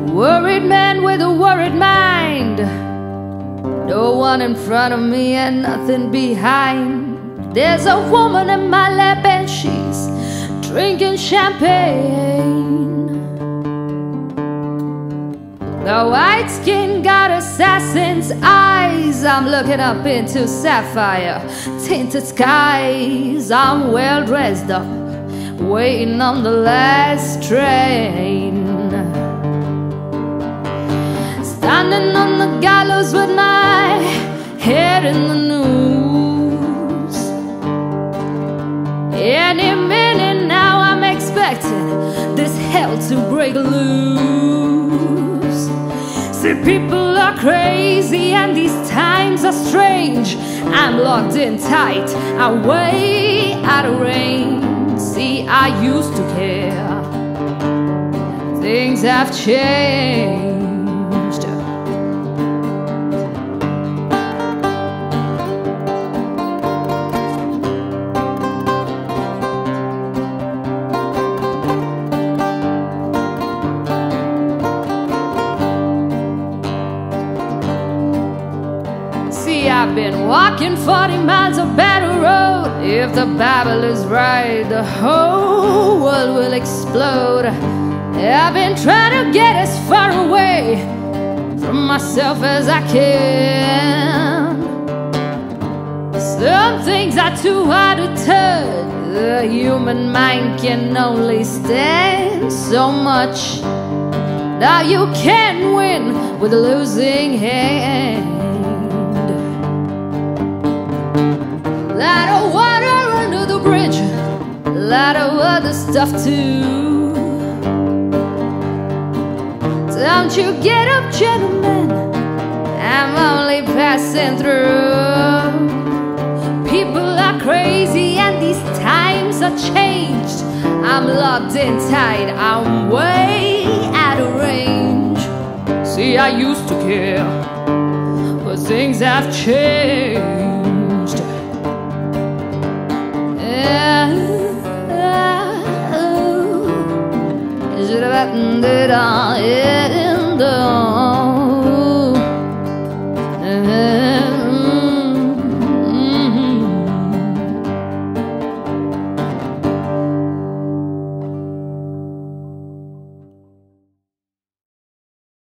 Worried man with a worried mind. No one in front of me and nothing behind. There's a woman in my lap and she's drinking champagne. The white skin got assassin's eyes. I'm looking up into sapphire tinted skies. I'm well dressed up, waiting on the last train. Standing on the gallows with my head in the noose. Any minute now I'm expecting this hell to break loose. See, people are crazy and these times are strange. I'm locked in tight, I'm way out of range. See, I used to care, things have changed. I've been walking 40 miles of battle road. If the Bible is right, the whole world will explode. I've been trying to get as far away from myself as I can. Some things are too hard to touch. The human mind can only stand so much. Now you can't win with a losing hand. Lot of water under the bridge, lot of other stuff too. Don't you get up, gentlemen, I'm only passing through. People are crazy and these times are changed. I'm locked in tight, I'm way out of range. See, I used to care, but things have changed. Did I end up?